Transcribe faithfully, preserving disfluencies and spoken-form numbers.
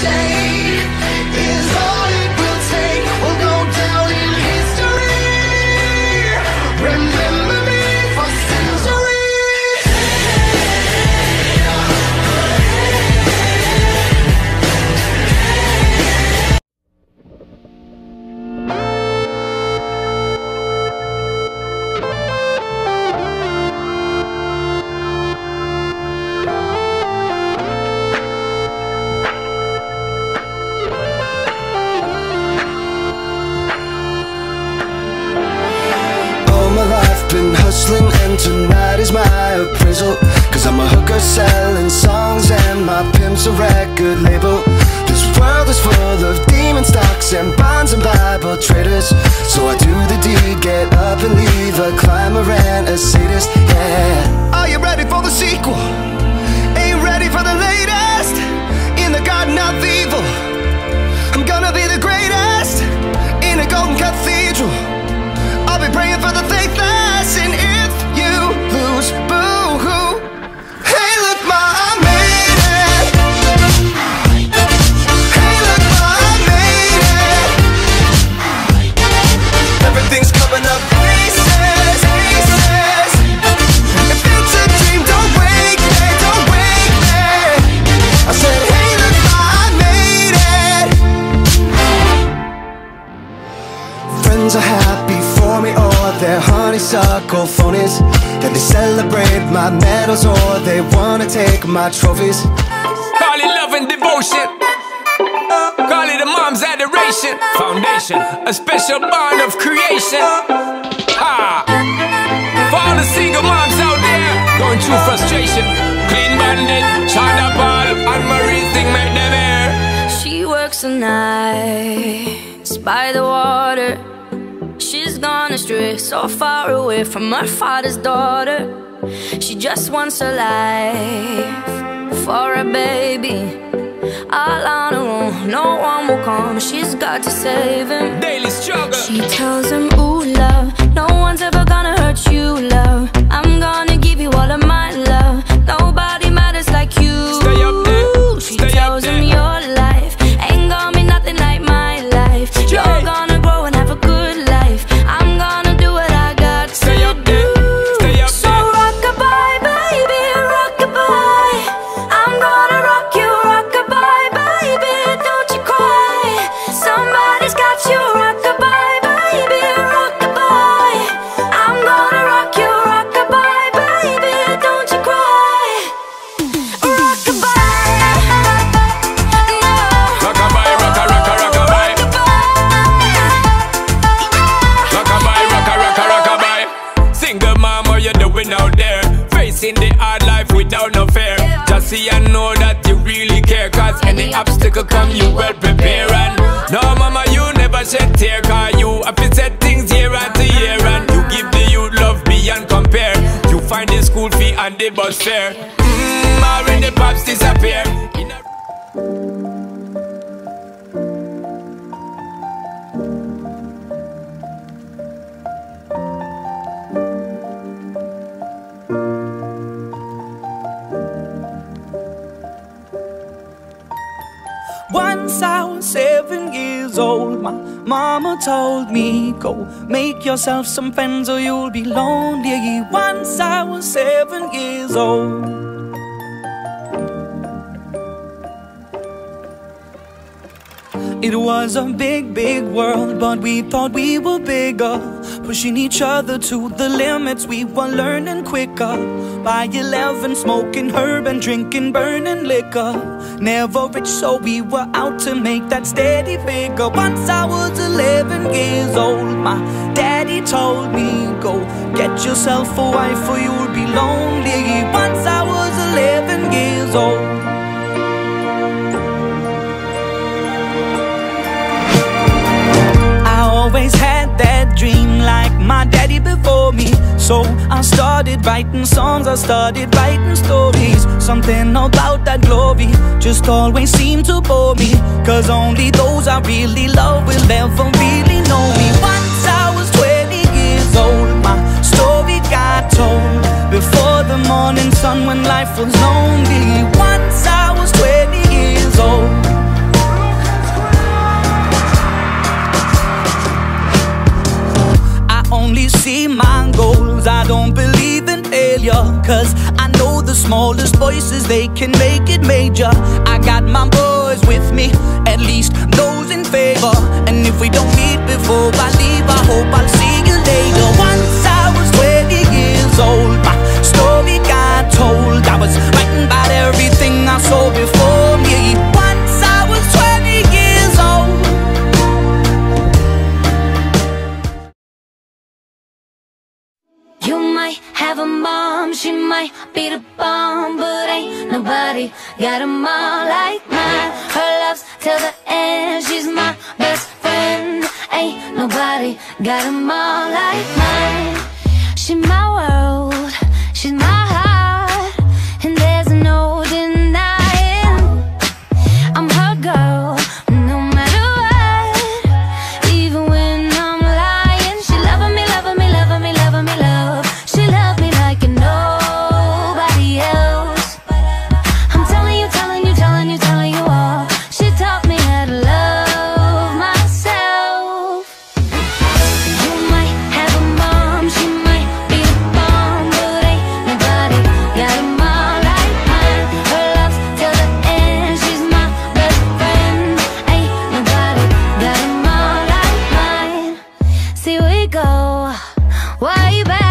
say is all it will take. We'll go down in history. Remember me for centuries. Hustling and tonight is my appraisal, cause I'm a hooker selling songs and my pimp's a record label. This world is full of demon stocks and bonds and Bible traders. So I do the deed, get up and leave a climber and a sadist, yeah. Are you ready for the sequel? Ain't ready for the latest? In the garden of evil, I'm gonna be the greatest. In a golden cathedral, I'll be praying for the faithless. And if you lose, boo-hoo. Hey, look, ma, I made it. Hey, look, ma, I made it. Everything's coming up pieces, pieces. If it's a dream, don't wake me, don't wake me. I said, hey, look, ma, I made it. Friends are happy for me, or they're honeysuckle phonies. Then they celebrate my medals, or they wanna take my trophies. Call it love and devotion, call it a mom's adoration. Foundation, a special bond of creation. Ah, for all the single moms out there going through frustration, Clean Bandit, China Paul, and Marie thing make them air. She works the nights by the water. She's gone astray, so far away from her father's daughter. She just wants a life for a baby. All on her own, no one will come. She's got to save him. Daily struggle. She tells him, ooh, love, no one's ever gonna hurt you, love. I'm gonna give you all of my love. Nobody matters like you. Stay up there. She Stay tells up him there. your life ain't gonna be nothing like my life. You're Yeah. gonna grow and have a good life. I'm gonna do what I got Stay to up there. do. Stay up So there. rock-a-bye, baby, rock-a-bye. I'm gonna rock you, rock-a-bye, baby, don't you cry. Somebody's got you, rock-a-bye, baby, rock-a-bye. I'm gonna rock you, rock-a-bye, baby, don't you cry. Rock-a-bye, no. Rock-a-bye, rocka, rocka, rock-a-bye. Rock-a-bye, rocka, rocka, rock-a-bye. Single mom, what you doing out there? Facing the hard life without no fear. Just see and know that you really care, cause any obstacle come, you well prepare. And no, mama, you never shed tear, cause you have to set things year after year. And you give the youth love beyond compare. You find the school fee and the bus fare. Mmm, when the pops disappear. In a Once I was seven years old, my mama told me, go make yourself some friends or you'll be lonely. Once I was seven years old. It was a big, big world, but we thought we were bigger, pushing each other to the limits. We were learning quicker. By eleven, smoking herb and drinking burning liquor. Never rich, so we were out to make that steady figure. Once I was eleven years old, my daddy told me, go get yourself a wife or you'll be lonely. Once I was eleven years old. Always had that dream like my daddy before me. So I started writing songs, I started writing stories. Something about that glory just always seemed to bore me, cause only those I really love will ever really know me. Once I was twenty years old, my story got told before the morning sun when life was lonely. Once I was twenty years old. Cause I know the smallest voices, they can make it major. I got my boys with me, at least those in favor. And if we don't meet before I leave, I hope I'll see you later. Once I was twenty years old, my story got told. I was writing about everything I saw before me. Once I was twenty years old. You might have a mom, she might be the bomb, but ain't nobody got a mom like mine. Her love's till the end, she's my best friend. Ain't nobody got a mom like mine. She's my world, she's my heart, and there's no denying I'm her girl, no matter what. Even when I'm lying, she loving me, loving me, loving me, loving me, love. She loved me like nobody else. I'm telling you, telling you, telling you, telling you all. She taught me how to love myself. You might have a mom, she might be the bomb, but ain't nobody got a mom like mine. Her love's till the end, she's my best friend. Ain't nobody got a mom like mine. See we go way back